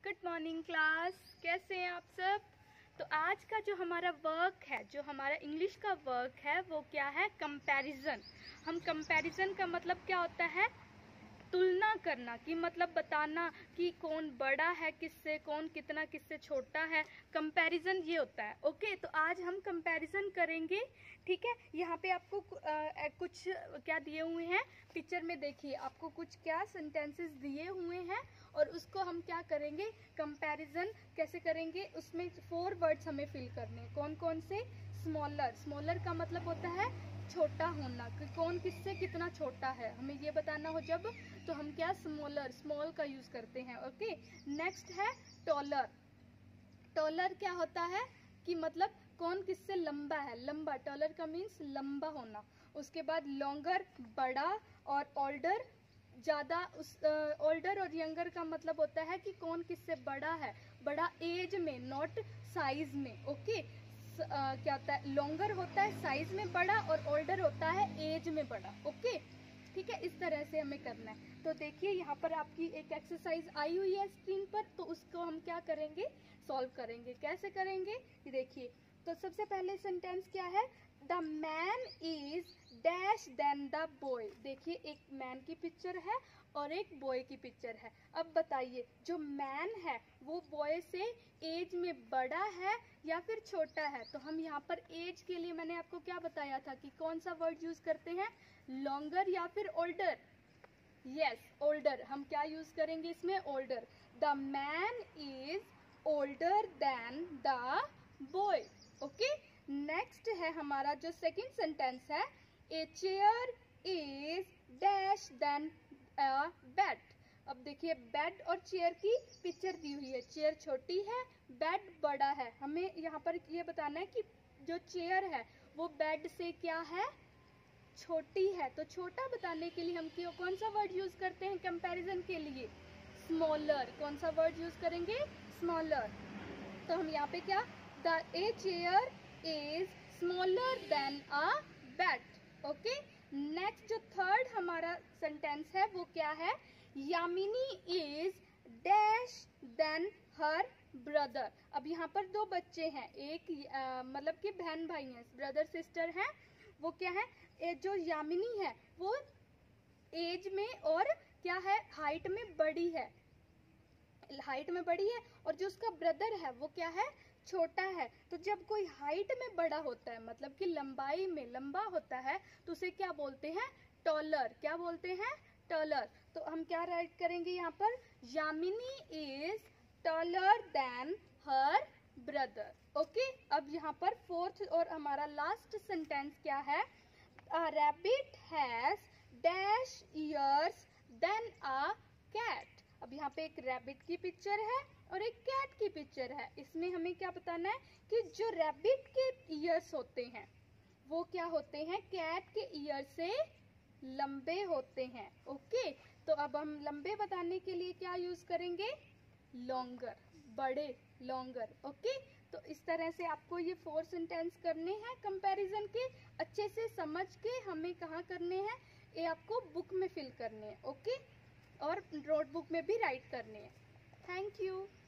Good morning class, कैसे हैं आप सब। तो आज का जो हमारा वर्क है, जो हमारा इंग्लिश का वर्क है, वो क्या है, कंपैरिजन। हम कंपैरिजन का मतलब क्या होता है, तुलना करना, कि मतलब बताना कि कौन बड़ा है किससे, कौन कितना किससे छोटा है। कंपैरिजन ये होता है। ओके, तो आज हम कंपैरिजन करेंगे। ठीक है, यहाँ पे आपको कुछ क्या दिए हुए हैं, पिक्चर में देखिए, आपको कुछ क्या सेंटेंसेस दिए हुए हैं और उसको हम क्या करेंगे, कंपैरिजन कैसे करेंगे। उसमें 4 वर्ड्स हमें फिल करने हैं। कौन कौन से, स्मॉलर। स्मॉलर का मतलब होता है छोटा होना, कि कौन किससे कितना छोटा है, हमें ये बताना हो जब, तो हम क्या स्मॉलर, स्मॉल का यूज करते हैं। ओके, नेक्स्ट है टॉलर। टॉलर क्या होता है कि मतलब कौन किससे लंबा है, लंबा। टॉलर का मीन्स लंबा होना। उसके बाद लॉन्गर, बड़ा, और ओल्डर, ज्यादा। उस ओल्डर और यंगर का मतलब होता है कि कौन किससे बड़ा है, बड़ा एज में, नॉट साइज में। ओके, क्या होता है, लॉन्गर होता है साइज में बड़ा और ओल्डर होता है एज में बड़ा। ओके, ठीक है, इस तरह से हमें करना है। तो देखिए यहाँ पर आपकी एक एक्सरसाइज आई हुई है स्क्रीन पर, तो उसको हम क्या करेंगे, सॉल्व करेंगे। कैसे करेंगे, ये देखिए। तो सबसे पहले सेंटेंस क्या है, the man is dash then the boy. देखिए, एक मैन की पिक्चर है और एक बॉय की पिक्चर है। अब बताइए, जो मैन है वो बॉय से एज में बड़ा है या फिर छोटा है। तो हम यहाँ पर एज के लिए मैंने आपको क्या बताया था कि कौन सा वर्ड यूज करते हैं, लॉन्गर या फिर ओल्डर। Yes, older. हम क्या यूज करेंगे इसमें, older. The man is older then the boy. Okay, next है हमारा जो सेकंड सेंटेंस है, a chair is dash then a bed. अब देखिए, बेड और चेयर की पिक्चर दी हुई है। चेयर छोटी है, बेड बड़ा है। हमें यहाँ पर ये बताना है कि जो चेयर है वो बेड से क्या है, छोटी है। तो छोटा बताने के लिए हम क्यों, कौन सा वर्ड यूज करते हैं कंपैरिजन के लिए, स्मॉलर। कौन सा वर्ड यूज करेंगे, स्मॉलर। तो हम यहाँ पे क्या, the a chair is smaller then a bed. Okay, next जो थर्ड हमारा सेंटेंस है वो क्या है, Yamini is dash then her brother. अब यहाँ पर 2 बच्चे हैं, एक मतलब कि बहन भाई हैं, ब्रदर सिस्टर हैं। वो क्या है, जो यामिनी है वो एज में और क्या है, हाइट में बड़ी है, हाइट में बड़ी है। और जो उसका ब्रदर है वो क्या है, छोटा है। तो जब कोई हाइट में बड़ा होता है, मतलब कि लंबाई में लंबा होता है, तो उसे क्या बोलते हैं, टॉलर। क्या बोलते हैं, टॉलर। तो हम क्या राइट करेंगे यहाँ पर, Yamini is taller then her brother. Okay, अब यहाँ पर फोर्थ और हमारा लास्ट सेंटेंस क्या है, a rabbit has dash ears then a cat. अब यहाँ पे एक रैबिट की पिक्चर है और एक कैट की पिक्चर है। इसमें हमें क्या बताना है कि जो रैबिट के ईयर्स होते हैं वो क्या होते हैं, कैट के ईयर से लंबे होते हैं। ओके, तो अब हम लंबे बताने के लिए क्या यूज करेंगे, लॉन्गर, बड़े, लॉन्गर। ओके, तो इस तरह से आपको ये 4 सेंटेंस करने हैं कंपैरिजन के। अच्छे से समझ के हमें कहाँ करने हैं, ये आपको बुक में फिल करने हैं। ओके, और नोटबुक में भी राइट करने हैं। Thank you.